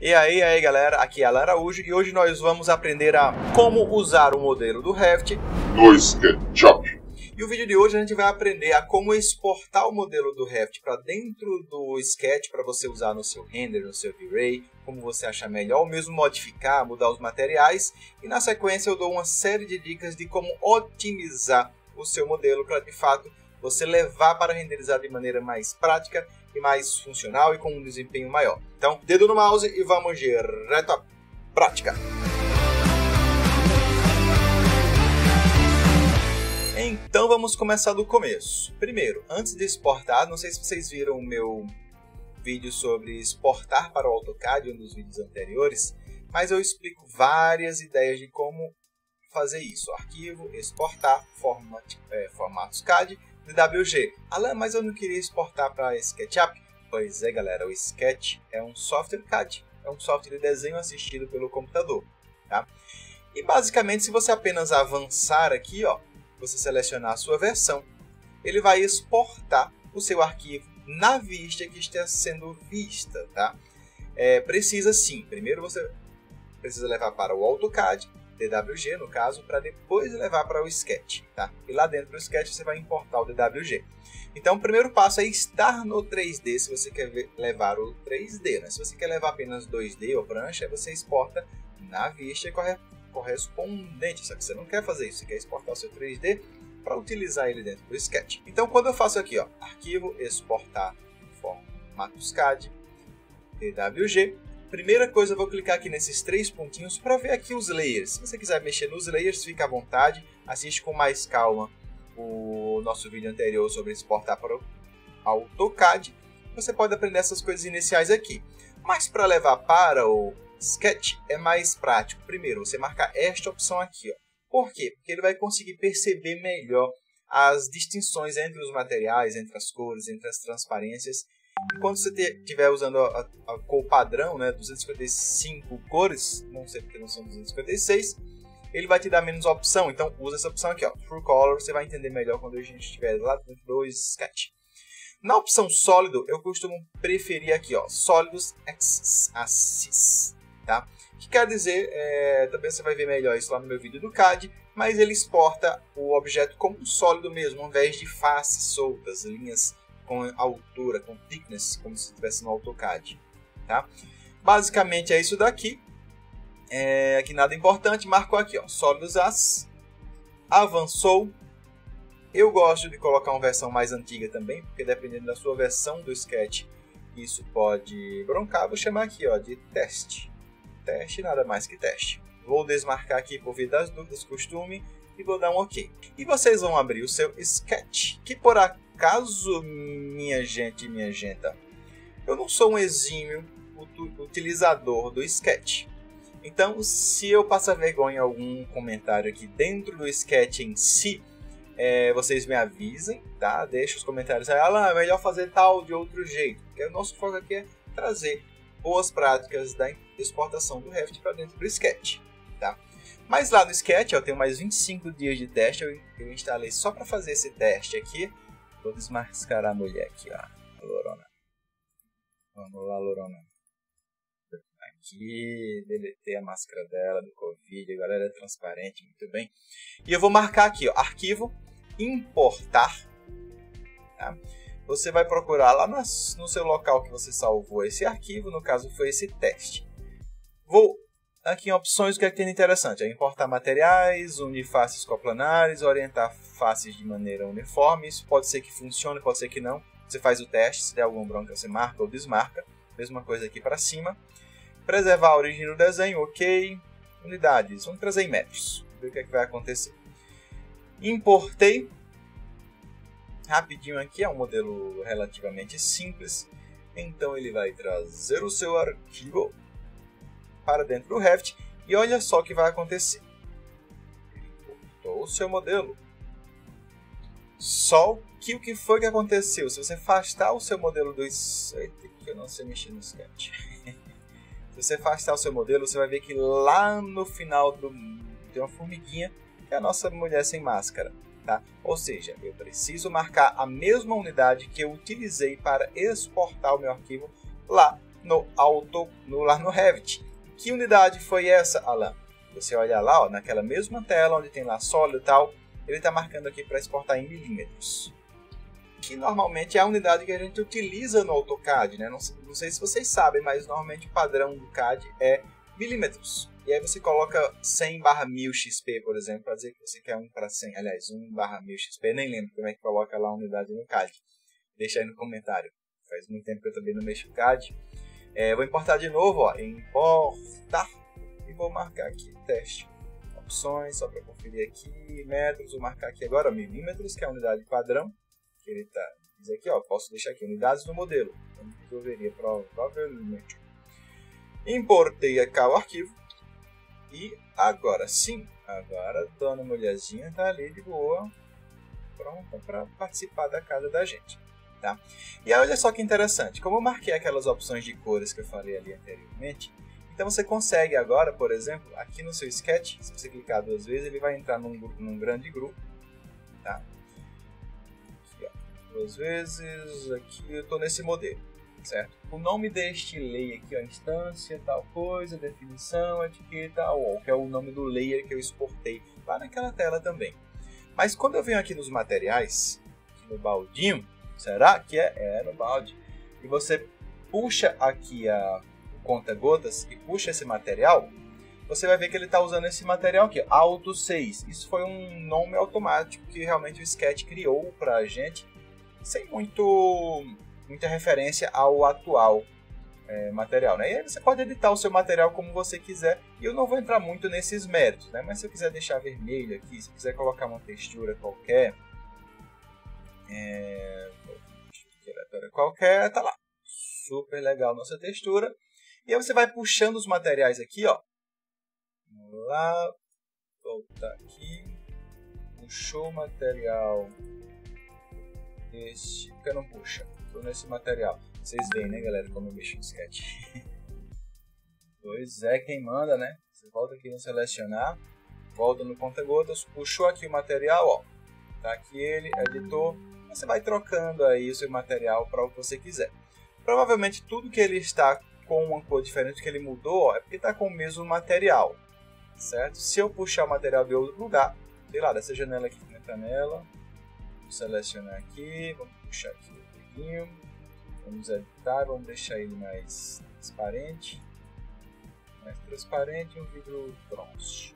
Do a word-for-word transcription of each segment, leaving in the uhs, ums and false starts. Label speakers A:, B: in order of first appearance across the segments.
A: E aí, e aí galera, aqui é Alan Araújo e hoje nós vamos aprender a como usar o modelo do Revit
B: no SketchUp.
A: E o vídeo de hoje a gente vai aprender a como exportar o modelo do Revit para dentro do Sketch para você usar no seu render, no seu V-Ray, como você achar melhor, ou mesmo modificar, mudar os materiais. E na sequência eu dou uma série de dicas de como otimizar o seu modelo para de fato você levar para renderizar de maneira mais prática e mais funcional e com um desempenho maior. Então, dedo no mouse e vamos direto à prática. Então vamos começar do começo. Primeiro, antes de exportar, não sei se vocês viram o meu vídeo sobre exportar para o AutoCAD, um dos vídeos anteriores, mas eu explico várias ideias de como fazer isso. Arquivo, exportar, format, é, formatos C A D, D W G. Alan, mas eu não queria exportar para SketchUp? Pois é, galera, o Sketch é um software C A D, é um software de desenho assistido pelo computador, tá? E basicamente, se você apenas avançar aqui, ó, você selecionar a sua versão, ele vai exportar o seu arquivo na vista que está sendo vista, tá? É, precisa sim, primeiro você precisa levar para o AutoCAD, D W G no caso, para depois levar para o Sketch, tá? E lá dentro do Sketch você vai importar o D W G. Então o primeiro passo é estar no três D se você quer ver, levar o três D, né? Se você quer levar apenas dois D ou prancha, você exporta na vista corre correspondente, só que você não quer fazer isso, você quer exportar o seu três D para utilizar ele dentro do Sketch. Então quando eu faço aqui, ó, arquivo, exportar, formatos C A D, D W G, primeira coisa eu vou clicar aqui nesses três pontinhos para ver aqui os layers. Se você quiser mexer nos layers, fica à vontade, assiste com mais calma o nosso vídeo anterior sobre exportar para o AutoCAD. Você pode aprender essas coisas iniciais aqui, mas para levar para o Sketch é mais prático. Primeiro, você marcar esta opção aqui, ó. Por quê? Porque ele vai conseguir perceber melhor as distinções entre os materiais, entre as cores, entre as transparências. E quando você estiver usando a, a, a cor padrão, né, duzentas e cinquenta e cinco cores, não sei porque não são duzentas e cinquenta e seis, ele vai te dar menos opção. Então, usa essa opção aqui, ó, True Color, você vai entender melhor quando a gente estiver lá dentro do Sketch. Na opção sólido, eu costumo preferir aqui, ó, sólidos axis. Tá? Que quer dizer, é, também você vai ver melhor isso lá no meu vídeo do C A D, mas ele exporta o objeto como um sólido mesmo, ao invés de faces soltas, linhas com altura, com thickness, como se estivesse no AutoCAD. Tá? Basicamente é isso daqui. É, aqui nada importante, marcou aqui, ó, sólidos as, avançou. Eu gosto de colocar uma versão mais antiga também, porque dependendo da sua versão do Sketch, isso pode broncar. Vou chamar aqui, ó, de teste. Teste, nada mais que teste. Vou desmarcar aqui por via das dúvidas, costume, e vou dar um OK. E vocês vão abrir o seu Sketch, que por acaso, minha gente e minha genta, eu não sou um exímio utilizador do Sketch. Então, se eu passar vergonha em algum comentário aqui dentro do Sketch em si, é, vocês me avisem, tá? Deixa os comentários aí, Alan, é melhor fazer tal de outro jeito, porque o nosso foco aqui é trazer boas práticas da exportação do Revit para dentro do Sketch, tá? Mas lá no Sketch, eu tenho mais vinte e cinco dias de teste, eu, eu instalei só para fazer esse teste aqui. Vou desmascarar a mulher aqui, ó, a Lorona. Vamos lá, Lorona. Aqui, deletei a máscara dela do Covid, agora ela é transparente, muito bem. E eu vou marcar aqui, ó, arquivo, importar, tá? Você vai procurar lá no seu local que você salvou esse arquivo, no caso foi esse teste. Vou aqui em opções, o que é que tem de interessante? É importar materiais, unir faces coplanares, orientar faces de maneira uniforme. Isso pode ser que funcione, pode ser que não. Você faz o teste, se der alguma bronca você marca ou desmarca. Mesma coisa aqui para cima. Preservar a origem do desenho, ok. Unidades, vamos trazer em metros. Ver o que é que vai acontecer. Importei. Rapidinho aqui, é um modelo relativamente simples, então ele vai trazer o seu arquivo para dentro do Revit e olha só o que vai acontecer. Importou o seu modelo. Só que o que foi que aconteceu? Se você afastar o seu modelo do... Eita, que eu não sei mexer no Sketch. Se você afastar o seu modelo, você vai ver que lá no final do... tem uma formiguinha, que é a nossa mulher sem máscara. Tá? Ou seja, eu preciso marcar a mesma unidade que eu utilizei para exportar o meu arquivo lá no Auto, no, lá no Revit. Que unidade foi essa, Alan? Você olha lá, ó, naquela mesma tela onde tem lá sólido e tal, ele está marcando aqui para exportar em milímetros. Que normalmente é a unidade que a gente utiliza no AutoCAD, né? Não, não sei se vocês sabem, mas normalmente o padrão do C A D é milímetros. E aí você coloca cem barra mil X P, por exemplo, para dizer que você quer um para cem. Aliás, um barra mil X P, nem lembro como é que coloca lá a unidade no C A D. Deixa aí no comentário. Faz muito tempo que eu também não mexo no C A D. É, vou importar de novo, ó, importar. E vou marcar aqui, teste. Opções, só para conferir aqui. Metros, vou marcar aqui agora milímetros, que é a unidade padrão. Que ele tá, diz aqui, ó, posso deixar aqui unidades do modelo. Então, resolveria provavelmente. Importei aqui o arquivo. E agora sim, agora a dona mulherzinha tá ali de boa, pronta para participar da casa da gente, tá? E aí, olha só que interessante, como eu marquei aquelas opções de cores que eu falei ali anteriormente, então você consegue agora, por exemplo, aqui no seu sketch, se você clicar duas vezes, ele vai entrar num, num grande grupo, tá? Aqui, ó, duas vezes, aqui eu estou nesse modelo. Certo? O nome deste layer aqui, ó, instância, tal coisa, definição, etiqueta, ó, que é o nome do layer que eu exportei lá naquela tela também. Mas quando eu venho aqui nos materiais, aqui no baldinho, será que é? É no balde. E você puxa aqui a conta-gotas e puxa esse material, você vai ver que ele está usando esse material aqui, Auto seis. Isso foi um nome automático que realmente o Sketch criou para a gente, sem muito... muita referência ao atual é, material, né? E aí você pode editar o seu material como você quiser, e eu não vou entrar muito nesses méritos, né? Mas se eu quiser deixar vermelho aqui, se eu quiser colocar uma textura qualquer, é... qualquer, tá lá, super legal nossa textura, e aí você vai puxando os materiais aqui, ó, vamos lá, voltar aqui, puxou o material, este, porque não puxa? Nesse material. Vocês veem, né, galera, como eu mexo no Sketch. Pois é, quem manda, né? Você volta aqui no selecionar, volta no conta-gotas, puxou aqui o material, ó. Tá aqui ele, editor. Você vai trocando aí o seu material para o que você quiser. Provavelmente tudo que ele está com uma cor diferente que ele mudou, ó, é porque está com o mesmo material, certo? Se eu puxar o material de outro lugar, sei lá, dessa janela aqui, na janela, vou selecionar aqui, vamos puxar aqui. Vamos editar, vamos deixar ele mais transparente, mais transparente, um vidro bronze,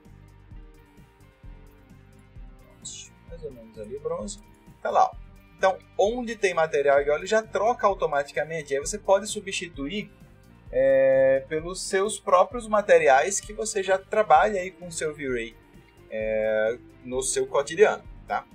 A: bronze. Mais ou menos ali bronze, tá lá. Ó. Então, onde tem material igual, ele já troca automaticamente. Aí você pode substituir é, pelos seus próprios materiais que você já trabalha aí com o seu V-Ray é, no seu cotidiano, tá?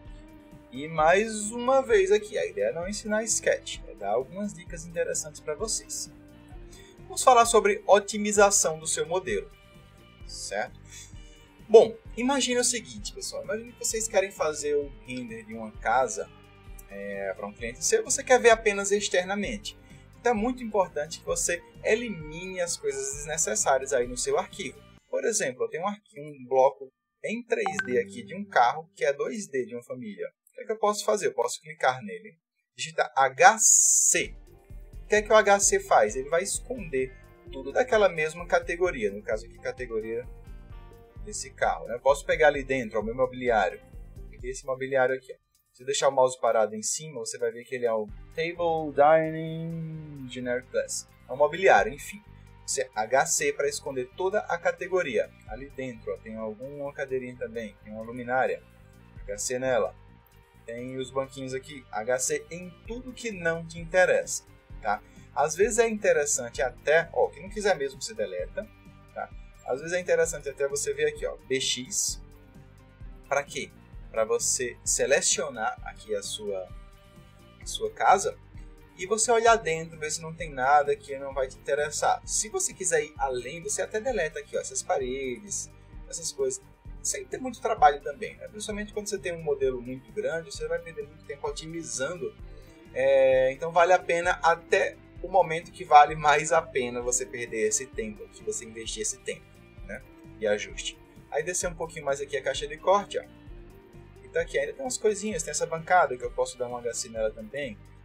A: E mais uma vez aqui, a ideia não é ensinar Sketch, é dar algumas dicas interessantes para vocês. Vamos falar sobre otimização do seu modelo, certo? Bom, imagine o seguinte, pessoal, imagine que vocês querem fazer o render de uma casa é, para um cliente seu, você quer ver apenas externamente. Então é muito importante que você elimine as coisas desnecessárias aí no seu arquivo. Por exemplo, eu tenho um, arquivo, um bloco em três D aqui de um carro que é dois D de uma família. O que é que eu posso fazer? Eu posso clicar nele, digitar H C. O que é que o H C faz? Ele vai esconder tudo daquela mesma categoria, no caso aqui, categoria desse carro. Né? Eu posso pegar ali dentro, ó, o meu mobiliário. Peguei esse mobiliário aqui. Ó. Se eu deixar o mouse parado em cima, você vai ver que ele é o Table Dining Generic Class. É um mobiliário, enfim. Você H C para esconder toda a categoria. Ali dentro ó, tem alguma cadeirinha também, tem uma luminária. H C nela. Tem os banquinhos aqui, H C em tudo que não te interessa, tá? Às vezes é interessante até, ó, quem não quiser mesmo você deleta, tá? Às vezes é interessante até você ver aqui, ó, B X, para quê? Para você selecionar aqui a sua, a sua casa e você olhar dentro, ver se não tem nada que não vai te interessar. Se você quiser ir além, você até deleta aqui, ó, essas paredes, essas coisas. Sem ter muito trabalho também, né? Principalmente quando você tem um modelo muito grande, você vai perder muito tempo otimizando, é, então vale a pena até o momento que vale mais a pena você perder esse tempo, que você investir esse tempo, né? E ajuste. Aí descer um pouquinho mais aqui a caixa de corte, ó. E tá aqui, ainda tem umas coisinhas, tem essa bancada que eu posso dar um H C nela também,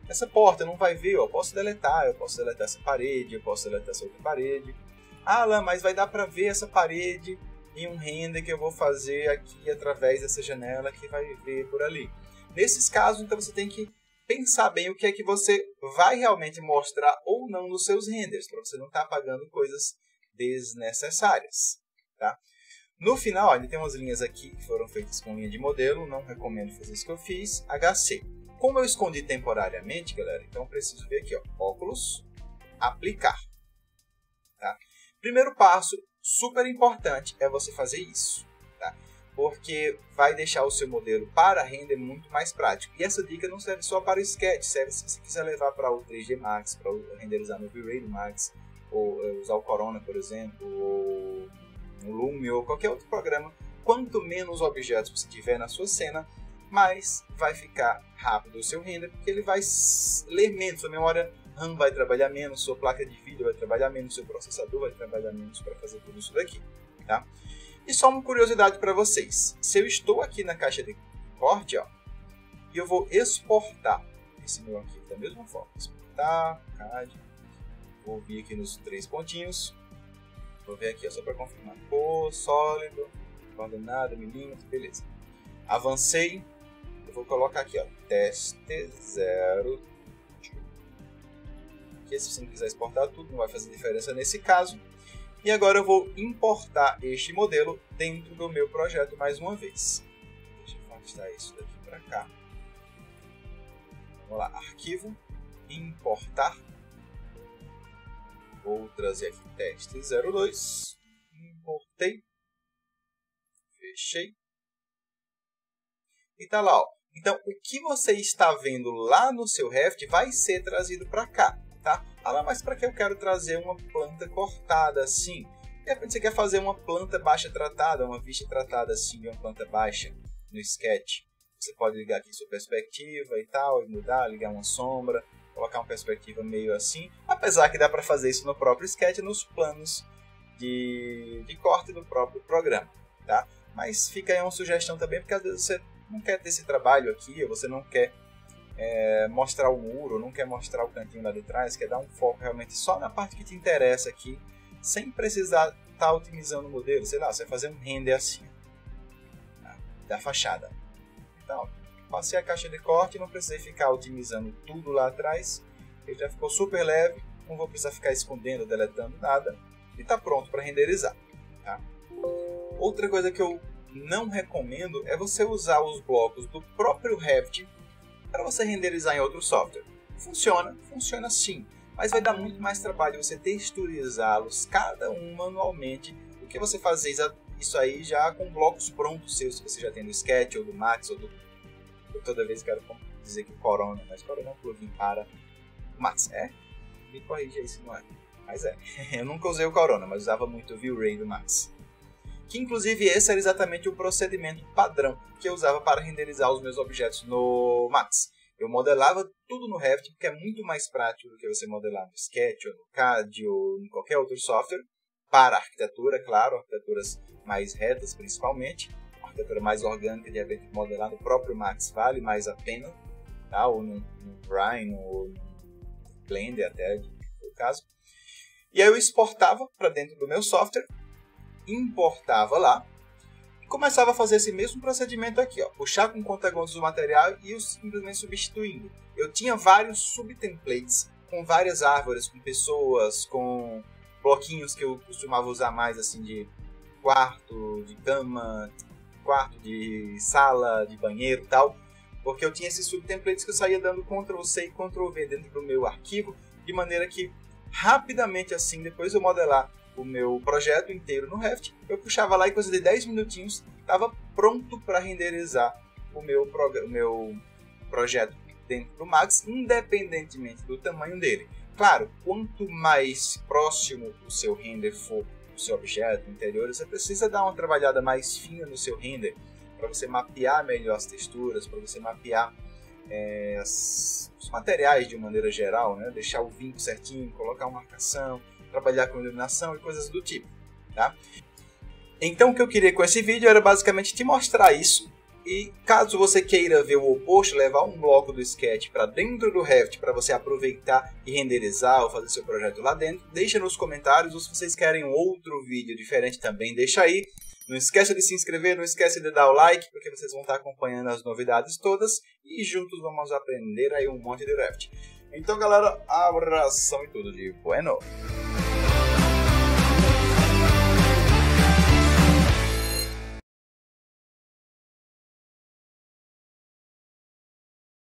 A: essa porta não vai ver, ó, eu posso deletar, eu posso deletar essa parede, eu posso deletar essa outra parede. Ah, Alan, mas vai dar para ver essa parede em um render que eu vou fazer aqui através dessa janela que vai ver por ali. Nesses casos, então você tem que pensar bem o que é que você vai realmente mostrar ou não nos seus renders, para você não estar apagando coisas desnecessárias. Tá? No final, ainda tem umas linhas aqui que foram feitas com linha de modelo, não recomendo fazer isso que eu fiz, H C. Como eu escondi temporariamente, galera, então eu preciso ver aqui, ó, óculos, aplicar. Tá? Primeiro passo, super importante, é você fazer isso. Tá? Porque vai deixar o seu modelo para render muito mais prático. E essa dica não serve só para o Sketch, serve se você quiser levar para o três D Max, para renderizar no V-Ray do Max, ou usar o Corona, por exemplo, ou o Lume, ou qualquer outro programa. Quanto menos objetos você tiver na sua cena, mais vai ficar rápido o seu render, porque ele vai ler menos, sua memória RAM vai trabalhar menos, sua placa de vídeo vai trabalhar menos, seu processador vai trabalhar menos para fazer tudo isso daqui. Tá? E só uma curiosidade para vocês, se eu estou aqui na caixa de corte, ó, e eu vou exportar esse meu arquivo da mesma forma, exportar, C A D, vou vir aqui nos três pontinhos, vou ver aqui ó, só para confirmar, cor, sólido, coordenada, milímetro, beleza. Avancei, eu vou colocar aqui, ó, teste zero. Aqui, se você não quiser exportar tudo, não vai fazer diferença nesse caso. E agora eu vou importar este modelo dentro do meu projeto mais uma vez. Deixa eu afastar isso daqui para cá. Vamos lá, arquivo, importar. Vou trazer aqui teste zero dois. Importei. Fechei. E tá lá, ó. Então, o que você está vendo lá no seu Revit vai ser trazido para cá, tá? Ah, mas para que eu quero trazer uma planta cortada assim? De repente você quer fazer uma planta baixa tratada, uma vista tratada assim, uma planta baixa no Sketch. Você pode ligar aqui sua perspectiva e tal, e mudar, ligar uma sombra, colocar uma perspectiva meio assim. Apesar que dá para fazer isso no próprio Sketch, nos planos de, de corte do próprio programa, tá? Mas fica aí uma sugestão também, porque às vezes você não quer ter esse trabalho aqui, ou você não quer é, mostrar o muro, não quer mostrar o cantinho lá de trás, quer dar um foco realmente só na parte que te interessa aqui, sem precisar estar tá otimizando o modelo. Sei lá, você vai fazer um render assim, tá? Da fachada. Então, passei a caixa de corte, não precisei ficar otimizando tudo lá atrás, ele já ficou super leve, não vou precisar ficar escondendo, deletando nada, e está pronto para renderizar. Tá? Outra coisa que eu não recomendo é você usar os blocos do próprio Revit para você renderizar em outro software. Funciona, funciona sim, mas vai dar muito mais trabalho você texturizá-los cada um manualmente do que você fazer isso aí já com blocos prontos seus, se você já tem do Sketch ou do Max ou do... Eu toda vez quero dizer que o Corona, mas Corona é um plugin para o Max. É? Me corrija aí se não é. Mas é. Eu nunca usei o Corona, mas usava muito o V-Ray do Max. Que inclusive esse era exatamente o procedimento padrão que eu usava para renderizar os meus objetos no Max. Eu modelava tudo no Revit, porque é muito mais prático do que você modelar no Sketch, ou no C A D, ou em qualquer outro software, para arquitetura, claro, arquiteturas mais retas principalmente, arquitetura mais orgânica, de repente modelar no próprio Max vale mais a pena, tá? Ou no, no Rhino, ou no Blender até, no caso. E aí eu exportava para dentro do meu software, importava lá e começava a fazer esse mesmo procedimento aqui, ó, puxar com conta-gotas do material e eu simplesmente substituindo. Eu tinha vários subtemplates com várias árvores, com pessoas, com bloquinhos que eu costumava usar mais assim de quarto, de cama, quarto de sala, de banheiro e tal, porque eu tinha esses subtemplates que eu saía dando control C e control V dentro do meu arquivo, de maneira que rapidamente assim, depois eu modelar o meu projeto inteiro no Revit, eu puxava lá e coisa de dez minutinhos estava pronto para renderizar o meu, o meu projeto dentro do Max, independentemente do tamanho dele. Claro, quanto mais próximo o seu render for do seu objeto interior, você precisa dar uma trabalhada mais fina no seu render, para você mapear melhor as texturas, para você mapear é, as, os materiais de maneira geral, né? Deixar o vinco certinho, colocar uma marcação, trabalhar com iluminação e coisas do tipo, tá? Então o que eu queria com esse vídeo era basicamente te mostrar isso E caso você queira ver o oposto, levar um bloco do Sketch para dentro do Revit para você aproveitar e renderizar ou fazer seu projeto lá dentro, deixa nos comentários. Ou se vocês querem um outro vídeo diferente também, deixa aí. Não esqueça de se inscrever, não esqueça de dar o like, porque vocês vão estar acompanhando as novidades todas e juntos vamos aprender aí um monte de Revit. Então galera, abração e tudo de bueno!